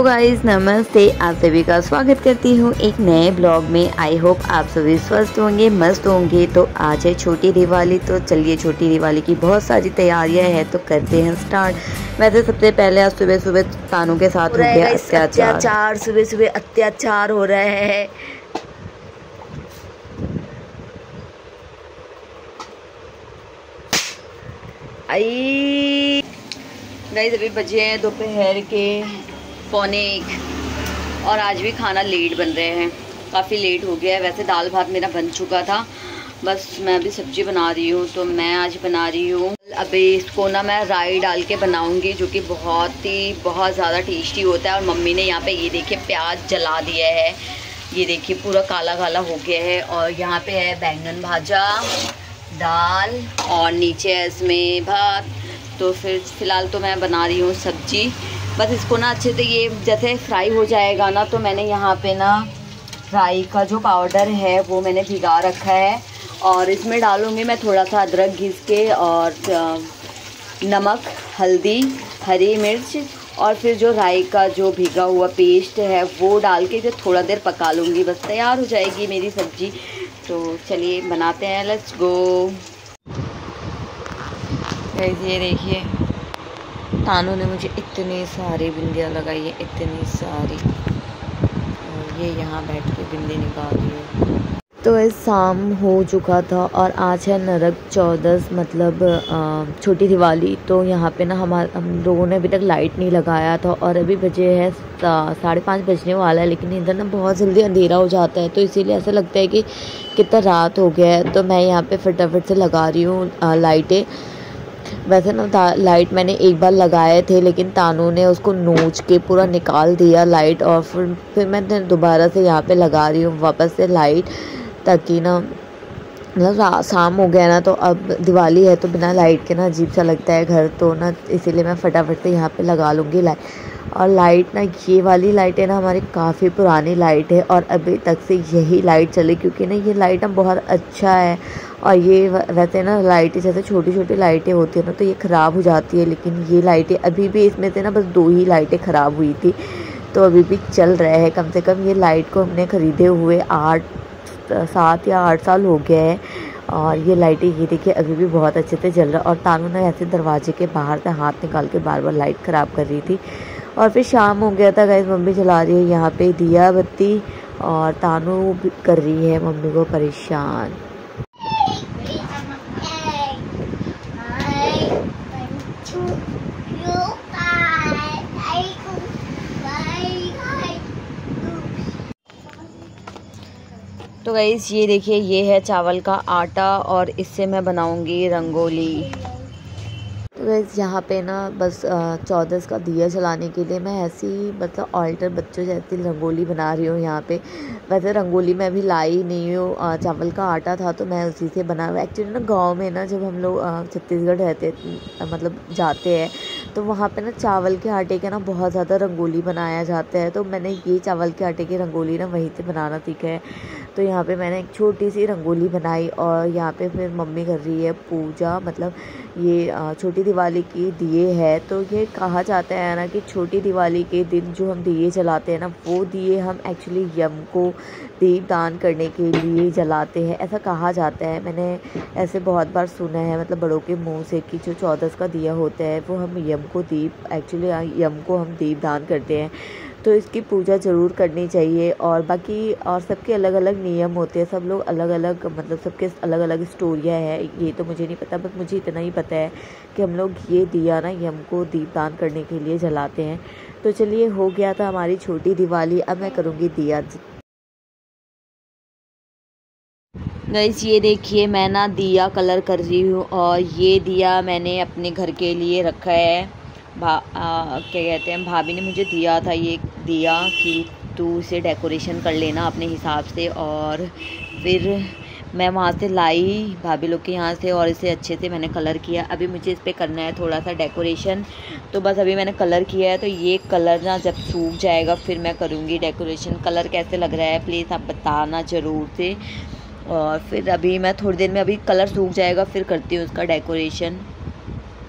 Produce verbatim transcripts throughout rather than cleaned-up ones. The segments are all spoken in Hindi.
गाइस, नमस्ते। आप सभी का स्वागत करती हूँ एक नए ब्लॉग में। आई होप आप सभी स्वस्थ होंगे, मस्त होंगे। तो आज है छोटी दिवाली, तो चलिए छोटी दिवाली की बहुत सारी तैयारियां हैं तो करते हैं स्टार्ट। वैसे सबसे पहले आज सुबह सुबह तानू के साथ हो गया अत्याचार। सुबह सुबह अत्याचार हो रहे हैं। आई गाइस, अभी बजे हैं दोपहर के पौने एक और आज भी खाना लेट बन रहे हैं, काफ़ी लेट हो गया है। वैसे दाल भात मेरा बन चुका था, बस मैं अभी सब्जी बना रही हूँ। तो मैं आज बना रही हूँ, अभी इसको ना मैं राई डाल के बनाऊँगी, जो कि बहुत ही बहुत ज़्यादा टेस्टी होता है। और मम्मी ने यहाँ पे ये देखिए प्याज जला दिया है, ये देखिए पूरा काला काला हो गया है। और यहाँ पे है बैंगन भाजा, दाल और नीचे है इसमें भात। तो फिर फ़िलहाल तो मैं बना रही हूँ सब्जी। बस इसको ना अच्छे से ये जैसे फ्राई हो जाएगा ना, तो मैंने यहाँ पे ना राई का जो पाउडर है वो मैंने भिगा रखा है। और इसमें डालूँगी मैं थोड़ा सा अदरक घिस के, और नमक, हल्दी, हरी मिर्च, और फिर जो राई का जो भिगा हुआ पेस्ट है वो डाल के जो थोड़ा देर पका लूँगी। बस तैयार हो जाएगी मेरी सब्ज़ी। तो चलिए बनाते हैं, लेट्स गो। ये देखिए तानू ने मुझे इतनी सारी बिंदियाँ लगाई है, इतनी सारी, और ये यहाँ बैठ के बिंदी निकाल रही है। तो इस शाम हो चुका था और आज है नरक चौदस, मतलब छोटी दिवाली। तो यहाँ पे ना हमारे हम लोगों ने अभी तक लाइट नहीं लगाया था, और अभी बजे है साढ़े पाँच बजने वाला है। लेकिन इधर ना बहुत जल्दी अंधेरा हो जाता है, तो इसीलिए ऐसा लगता है कि कितना रात हो गया है। तो मैं यहाँ पे फटाफट से लगा रही हूँ लाइटें। वैसे ना लाइट मैंने एक बार लगाए थे, लेकिन तानू ने उसको नोच के पूरा निकाल दिया लाइट। और फिर फिर मैं दोबारा से यहाँ पे लगा रही हूँ वापस से लाइट, ताकि ना मतलब शाम हो गया ना, तो अब दिवाली है तो बिना लाइट के ना अजीब सा लगता है घर। तो ना इसीलिए मैं फटाफट से यहाँ पे लगा लूँगी लाइट। और लाइट ना ये वाली लाइट है ना हमारी काफ़ी पुरानी लाइट है, और अभी तक से यही लाइट चली, क्योंकि ना ये लाइट ना बहुत अच्छा है। और ये वैसे ना लाइटें जैसे छोटी छोटी लाइटें होती है ना, तो ये ख़राब हो जाती है, लेकिन ये लाइटें अभी भी, इसमें से ना बस दो ही लाइटें ख़राब हुई थी, तो अभी भी चल रहे हैं। कम से कम ये लाइट को हमने ख़रीदे हुए आठ सात या आठ साल हो गया है, और ये लाइटें ये देखिए अभी भी बहुत अच्छे से जल रहा है। और तानू ने ऐसे दरवाजे के बाहर से हाथ निकाल के बार बार लाइट ख़राब कर रही थी। और फिर शाम हो गया था गाइस, मम्मी जला रही है यहाँ पे दिया बत्ती, और तानू कर रही है मम्मी को परेशान। तो गाइस ये देखिए, ये है चावल का आटा, और इससे मैं बनाऊंगी रंगोली। तो गाइस यहाँ पे ना बस चौदस का दिया जलाने के लिए मैं ऐसी मतलब ऑल्टर बच्चों जैसी रंगोली बना रही हूँ यहाँ पे। वैसे रंगोली मैं अभी लाई नहीं हूँ, चावल का आटा था तो मैं उसी से बना। एक्चुअली ना गांव में ना जब हम लोग छत्तीसगढ़ रहते मतलब जाते हैं, तो वहाँ पे ना चावल के आटे का ना बहुत ज़्यादा रंगोली बनाया जाता है। तो मैंने ये चावल के आटे की रंगोली ना वहीं से बनाना सीखा है। तो यहाँ पे मैंने एक छोटी सी रंगोली बनाई, और यहाँ पे फिर मम्मी कर रही है पूजा। मतलब ये छोटी दिवाली की दिए है, तो ये कहा जाता है ना कि छोटी दिवाली के दिन जो हम दिए जलाते हैं ना, वो दिए हम एक्चुअली यम को दीप दान करने के लिए जलाते हैं, ऐसा कहा जाता है। मैंने ऐसे बहुत बार सुना है, मतलब बड़ों के मुंह से, कि जो चौदस का दिया होता है वो हम यम को दीप एक्चुअली यम को हम दीप दान करते हैं। तो इसकी पूजा ज़रूर करनी चाहिए। और बाकी और सबके अलग अलग नियम होते हैं, सब लोग अलग अलग, मतलब सबके अलग अलग स्टोरियाँ हैं, ये तो मुझे नहीं पता। बस मुझे इतना ही पता है कि हम लोग ये दिया ना यम को दीपदान करने के लिए जलाते हैं। तो चलिए, हो गया था हमारी छोटी दिवाली, अब मैं करूँगी दिया। गाइस ये देखिए, मैं ना दिया कलर कर रही हूँ, और ये दिया मैंने अपने घर के लिए रखा है। भा आ, क्या कहते हैं, भाभी ने मुझे दिया था ये दिया कि तू इसे डेकोरेशन कर लेना अपने हिसाब से। और फिर मैं वहाँ से लाई भाभी लोग के यहाँ से, और इसे अच्छे से मैंने कलर किया। अभी मुझे इस पर करना है थोड़ा सा डेकोरेशन, तो बस अभी मैंने कलर किया है। तो ये कलर ना जब सूख जाएगा फिर मैं करूँगी डेकोरेशन। कलर कैसे लग रहा है प्लीज़ आप बताना ज़रूर से। और फिर अभी मैं थोड़ी देर में, अभी कलर सूख जाएगा फिर करती हूँ उसका डेकोरेशन।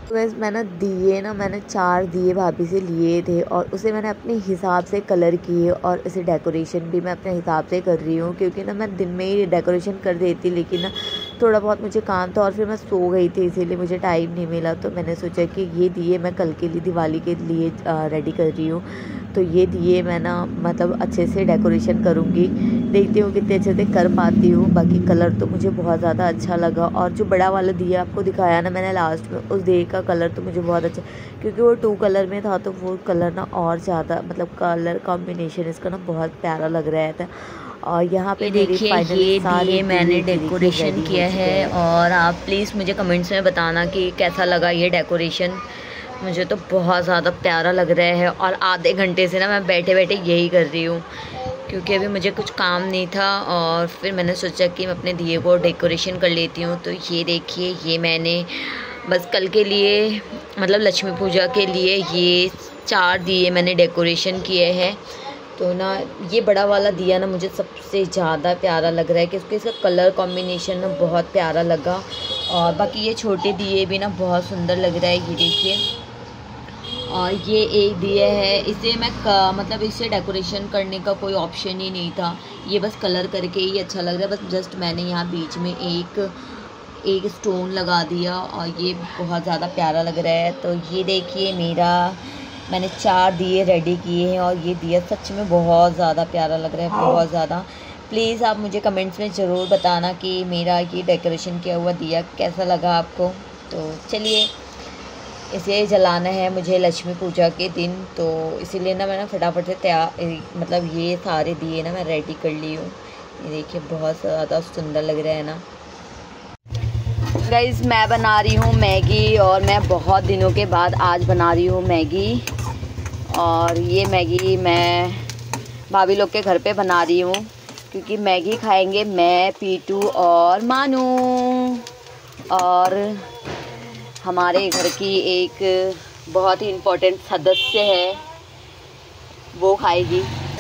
तो वैसे मैं ना दिए ना मैंने चार दिए भाभी से लिए थे और उसे मैंने अपने हिसाब से कलर किए और इसे डेकोरेशन भी मैं अपने हिसाब से कर रही हूँ, क्योंकि ना मैं दिन में ही डेकोरेशन कर देती, लेकिन ना थोड़ा बहुत मुझे काम था और फिर मैं सो गई थी, इसीलिए मुझे टाइम नहीं मिला। तो मैंने सोचा कि ये दिए मैं कल के लिए दिवाली के लिए रेडी कर रही हूँ। तो ये दिए मैं ना मतलब अच्छे से डेकोरेशन करूँगी, देखती हूँ कितने अच्छे से कर पाती हूँ। बाकी कलर तो मुझे बहुत ज़्यादा अच्छा लगा, और जो बड़ा वाला दिया आपको दिखाया ना मैंने लास्ट में, उस दिए का कलर तो मुझे बहुत अच्छा, क्योंकि वो टू कलर में था तो वो कलर ना और ज़्यादा मतलब कलर कॉम्बिनेशन इसका ना बहुत प्यारा लग रहा था। और यहाँ पे देखिए ये दिए मैंने डेकोरेशन किया है, और आप प्लीज़ मुझे कमेंट्स में बताना कि कैसा लगा ये डेकोरेशन। मुझे तो बहुत ज़्यादा प्यारा लग रहा है, और आधे घंटे से ना मैं बैठे बैठे यही कर रही हूँ, क्योंकि अभी मुझे कुछ काम नहीं था और फिर मैंने सोचा कि मैं अपने दिए को डेकोरेशन कर लेती हूँ। तो ये देखिए ये मैंने बस कल के लिए मतलब लक्ष्मी पूजा के लिए ये चार दिए मैंने डेकोरेशन किए हैं। तो ना ये बड़ा वाला दिया ना मुझे सबसे ज़्यादा प्यारा लग रहा है, क्योंकि इसका कलर कॉम्बिनेशन ना बहुत प्यारा लगा। और बाकी ये छोटे दिए भी ना बहुत सुंदर लग रहा है, ये देखिए। और ये एक दिया है, इसे मैं मतलब इसे डेकोरेशन करने का कोई ऑप्शन ही नहीं था, ये बस कलर करके ही अच्छा लग रहा है। बस जस्ट मैंने यहाँ बीच में एक एक स्टोन लगा दिया और ये बहुत ज़्यादा प्यारा लग रहा है। तो ये देखिए मेरा मैंने चार दिए रेडी किए हैं, और ये दिया सच में बहुत ज़्यादा प्यारा लग रहा है, बहुत ज़्यादा। प्लीज़ आप मुझे कमेंट्स में ज़रूर बताना कि मेरा ये डेकोरेशन किया हुआ दिया कैसा लगा आपको। तो चलिए इसे जलाना है मुझे लक्ष्मी पूजा के दिन, तो इसीलिए ना मैं ना फटाफट से तैयार मतलब ये सारे दिए ना मैं रेडी कर ली हूँ। ये देखिए बहुत ज़्यादा सुंदर लग रहा है ना। गाइस मैं बना रही हूँ मैगी, और मैं बहुत दिनों के बाद आज बना रही हूँ मैगी। और ये मैगी मैं भाभी लोग के घर पे बना रही हूँ, क्योंकि मैगी खाएंगे मैं, पीटू और मानू, और हमारे घर की एक बहुत ही इम्पोर्टेंट सदस्य है वो खाएगी।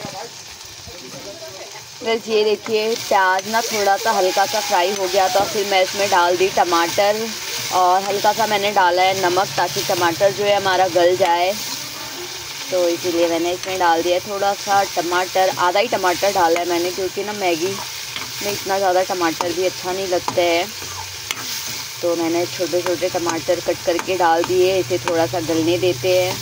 बस ये देखिए प्याज ना थोड़ा सा हल्का सा फ्राई हो गया था, फिर मैं इसमें डाल दी टमाटर, और हल्का सा मैंने डाला है नमक, ताकि टमाटर जो है हमारा गल जाए। तो इसीलिए मैंने इसमें डाल दिया थोड़ा सा टमाटर, आधा ही टमाटर डाला है मैंने, क्योंकि ना मैगी में इतना ज़्यादा टमाटर भी अच्छा नहीं लगता है। तो मैंने छोटे छोटे टमाटर कट करके डाल दिए, इसे थोड़ा सा गलने देते हैं।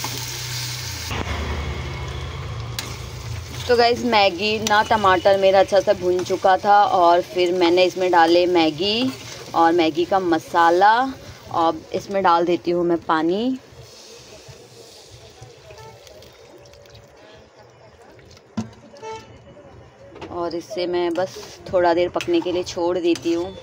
तो गाइस मैगी ना टमाटर मेरा अच्छा सा भुन चुका था, और फिर मैंने इसमें डाले मैगी और मैगी का मसाला, और इसमें डाल देती हूँ मैं पानी। और इससे मैं बस थोड़ा देर पकने के लिए छोड़ देती हूँ।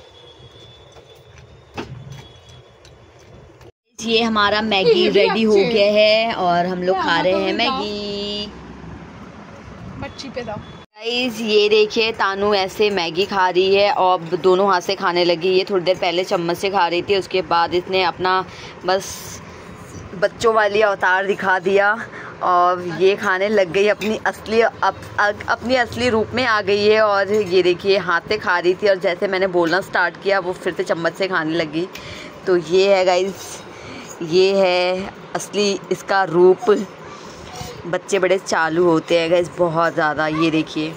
ये हमारा मैगी रेडी हो गया है, और हम लोग खा रहे हैं मैगी। मच्छी पे दाओ। गाइस ये देखिए तानू ऐसे मैगी खा रही है, और दोनों हाथ से खाने लगी। ये थोड़ी देर पहले चम्मच से खा रही थी, उसके बाद इसने अपना बस बच्चों वाली अवतार दिखा दिया, और ये खाने लग गई अपनी असली अप, अप, अपनी असली रूप में आ गई है। और ये देखिए हाथ से खा रही थी, और जैसे मैंने बोलना स्टार्ट किया वो फिर से चम्मच से खाने लगी। तो ये है गाइस, ये है असली इसका रूप। बच्चे बड़े चालू होते हैं गाइस बहुत ज़्यादा, ये देखिए।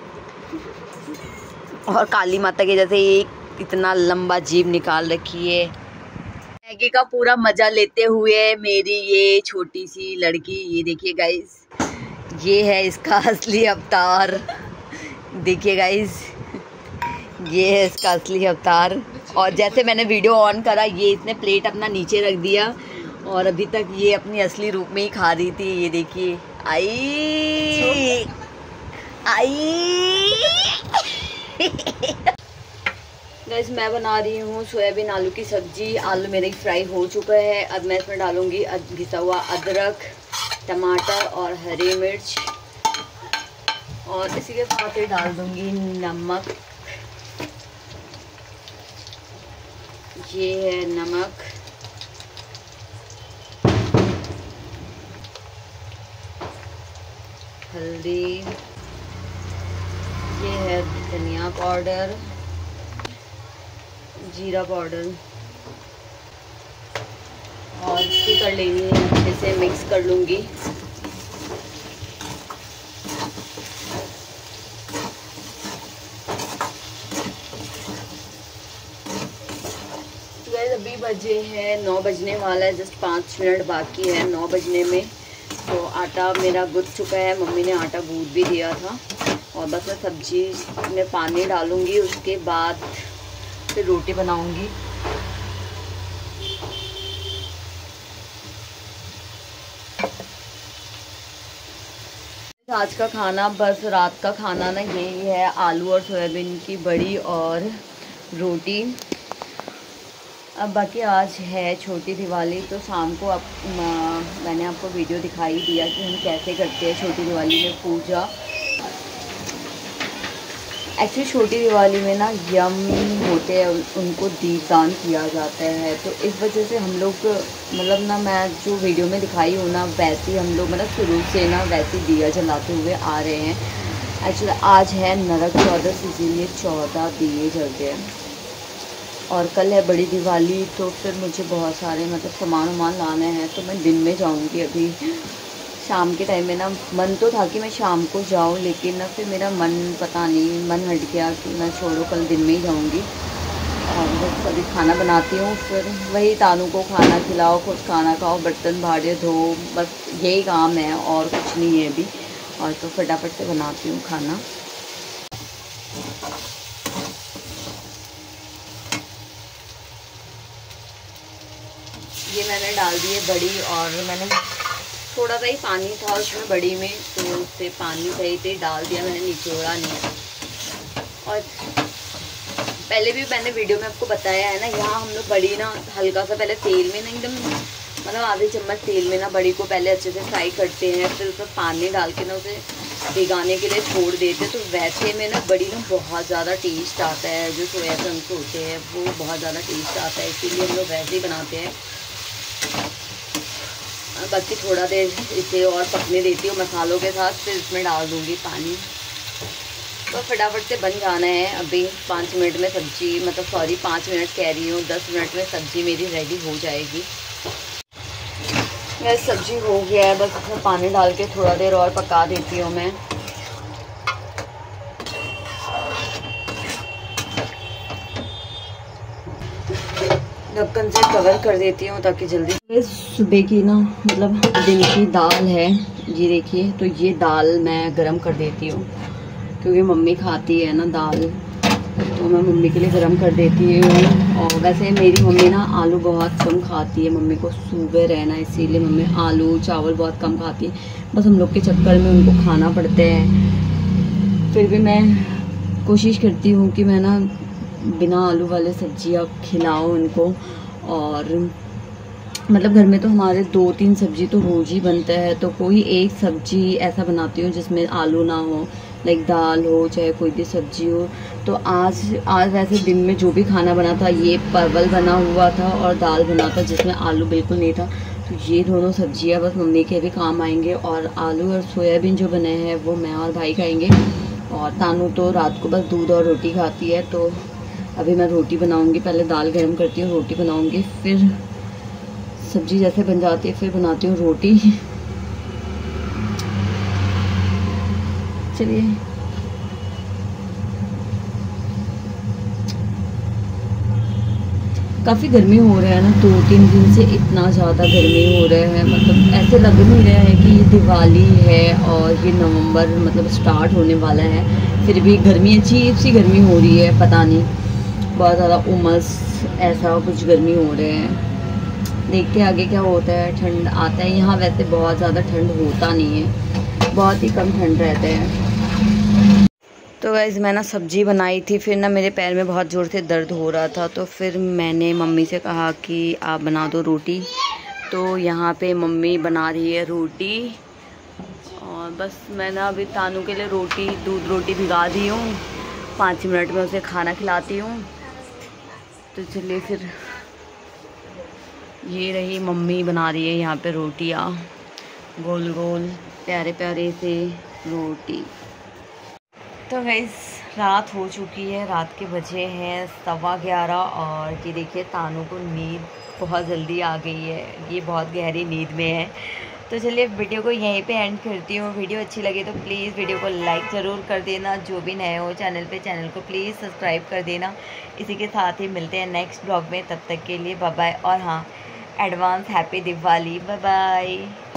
और काली माता के जैसे एक इतना लंबा जीभ निकाल रखी है। मैगी का पूरा मज़ा लेते हुए मेरी ये छोटी सी लड़की, ये देखिए गाइस, ये है इसका असली अवतार। देखिए गाइस ये है इसका असली अवतार। और जैसे मैंने वीडियो ऑन करा, ये इसने प्लेट अपना नीचे रख दिया, और अभी तक ये अपनी असली रूप में ही खा रही थी। ये देखिए आई आई गाइस मैं बना रही हूँ सोयाबीन आलू की सब्जी। आलू मेरे फ्राई हो चुका है, अब मैं इसमें डालूंगी घिसा हुआ अदरक, टमाटर और हरी मिर्च, और इसी के साथ ही डाल दूंगी नमक। ये है नमक, हल्दी, ये है धनिया पाउडर, जीरा पाउडर, और और इसकी कर लेंगे, अच्छे से मिक्स कर लूँगी। अभी बजे हैं नौ बजने वाला है, जस्ट पाँच मिनट बाकी है नौ बजने में। तो आटा मेरा गूँथ चुका है, मम्मी ने आटा गूँथ भी दिया था। और बस मैं सब्जी में पानी डालूँगी, उसके बाद फिर रोटी बनाऊँगी। आज का खाना, बस रात का खाना ना यही है, आलू और सोयाबीन की बड़ी और रोटी। अब बाकी आज है छोटी दिवाली, तो शाम को अब मैंने आपको वीडियो दिखाई दिया कि हम कैसे करते हैं छोटी दिवाली में पूजा। एक्चुअली छोटी दिवाली में ना यम होते हैं, उनको दीपदान किया जाता है। तो इस वजह से हम लोग मतलब ना, मैं जो वीडियो में दिखाई हूँ ना वैसे ही हम लोग मतलब शुरू से ना वैसे दिया जलाते हुए आ रहे हैं। एक्चुअली आज है नरक चौदस, इसीलिए चौदह दिए जलते हैं। और कल है बड़ी दिवाली, तो फिर मुझे बहुत सारे मतलब सामान वामान लाने हैं, तो मैं दिन में जाऊंगी। अभी शाम के टाइम में ना मन तो था कि मैं शाम को जाऊं, लेकिन ना फिर मेरा मन पता नहीं मन हट गया कि मैं छोड़ो कल दिन में ही जाऊंगी। और बस अभी खाना बनाती हूँ, फिर वही तानू को खाना खिलाओ, खुद खाना खाओ, बर्तन भाड़े धो, बस यही काम है और कुछ नहीं है अभी। और तो फटाफट से बनाती हूँ खाना। ये मैंने डाल दी है बड़ी, और मैंने थोड़ा सा ही पानी था उसमें बड़ी में, तो उससे पानी सही से डाल दिया, मैंने निचोड़ा नहीं। और पहले भी मैंने वीडियो में आपको बताया है ना, यहाँ हम लोग बड़ी ना हल्का सा पहले तेल में ना एकदम मतलब आधे चम्मच तेल में ना बड़ी को पहले अच्छे से फ्राई करते हैं, फिर उसमें पानी डाल के ना उसे भिगाने के लिए छोड़ देते हैं। तो वैसे में ना बड़ी ना बहुत ज़्यादा टेस्ट आता है, जो सोया चंक्स होते हैं वो बहुत ज़्यादा टेस्ट आता है, इसीलिए हम लोग वैसे ही बनाते हैं। बाकी थोड़ा देर इसे और पकने देती हूँ मसालों के साथ, फिर इसमें डाल दूँगी पानी। तो फटाफट से बन जाना है अभी पाँच मिनट में सब्ज़ी, मतलब सॉरी पाँच मिनट कह रही हूँ, दस मिनट में सब्ज़ी मेरी रेडी हो जाएगी। यह सब्ज़ी हो गया है, बस इसमें पानी डाल के थोड़ा देर और पका देती हूँ मैं। ढक्कन से कवर कर देती हूँ ताकि जल्दी। सुबह की ना मतलब दिन की दाल है, ये देखिए। तो ये दाल मैं गरम कर देती हूँ, क्योंकि मम्मी खाती है ना दाल, तो मैं मम्मी के लिए गरम कर देती हूँ। और वैसे मेरी मम्मी ना आलू बहुत कम खाती है, मम्मी को शुगर है ना, इसीलिए मम्मी आलू चावल बहुत कम खाती है। बस हम लोग के चक्कर में उनको खाना पड़ता है। फिर भी मैं कोशिश करती हूँ कि मैं ना बिना आलू वाले सब्जियाँ खिलाऊँ उनको। और मतलब घर में तो हमारे दो तीन सब्जी तो रोज ही बनता है, तो कोई एक सब्जी ऐसा बनाती हूँ जिसमें आलू ना हो, लाइक दाल हो चाहे कोई भी सब्जी हो। तो आज आज वैसे दिन में जो भी खाना बना था, ये परवल बना हुआ था और दाल बना था जिसमें आलू बिल्कुल नहीं था। तो ये दोनों सब्जियाँ बस मम्मी के भी काम आएंगे। और आलू और सोयाबीन जो बने हैं वो मैं और भाई खाएंगे। और तानू तो रात को बस दूध और रोटी खाती है। तो अभी मैं रोटी बनाऊंगी, पहले दाल गर्म करती हूँ, रोटी बनाऊंगी, फिर सब्जी जैसे बन जाती है फिर बनाती हूँ रोटी। चलिए काफ़ी गर्मी हो रहा है ना, दो तीन दिन से इतना ज़्यादा गर्मी हो रहा है, मतलब ऐसे लग नहीं रहा है कि ये दिवाली है और ये नवंबर मतलब स्टार्ट होने वाला है। फिर भी गर्मी अजीब सी गर्मी हो रही है, पता नहीं बहुत ज़्यादा उमस ऐसा कुछ गर्मी हो रहे हैं। देखते हैं आगे क्या होता है, ठंड आता है। यहाँ वैसे बहुत ज़्यादा ठंड होता नहीं है, बहुत ही कम ठंड रहता है। तो गाइस मैं ना सब्ज़ी बनाई थी, फिर ना मेरे पैर में बहुत ज़ोर से दर्द हो रहा था, तो फिर मैंने मम्मी से कहा कि आप बना दो रोटी। तो यहाँ पे मम्मी बना रही है रोटी, और बस मैं ना अभी तानू के लिए रोटी दूध रोटी भिगा दी हूँ, पाँच मिनट में उसे खाना खिलाती हूँ। तो चलिए फिर, ये रही मम्मी बना रही है यहाँ पे रोटियाँ, गोल गोल प्यारे प्यारे से रोटी। तो गाइस रात हो चुकी है, रात के बजे हैं सवा ग्यारह, और ये देखिए तानू को नींद बहुत जल्दी आ गई है, ये बहुत गहरी नींद में है। तो चलिए वीडियो को यहीं पे एंड करती हूँ। वीडियो अच्छी लगे तो प्लीज़ वीडियो को लाइक ज़रूर कर देना। जो भी नए हो चैनल पे, चैनल को प्लीज़ सब्सक्राइब कर देना। इसी के साथ ही मिलते हैं नेक्स्ट ब्लॉग में, तब तक के लिए बाय बाय। और हाँ, advance happy Diwali, bye bye.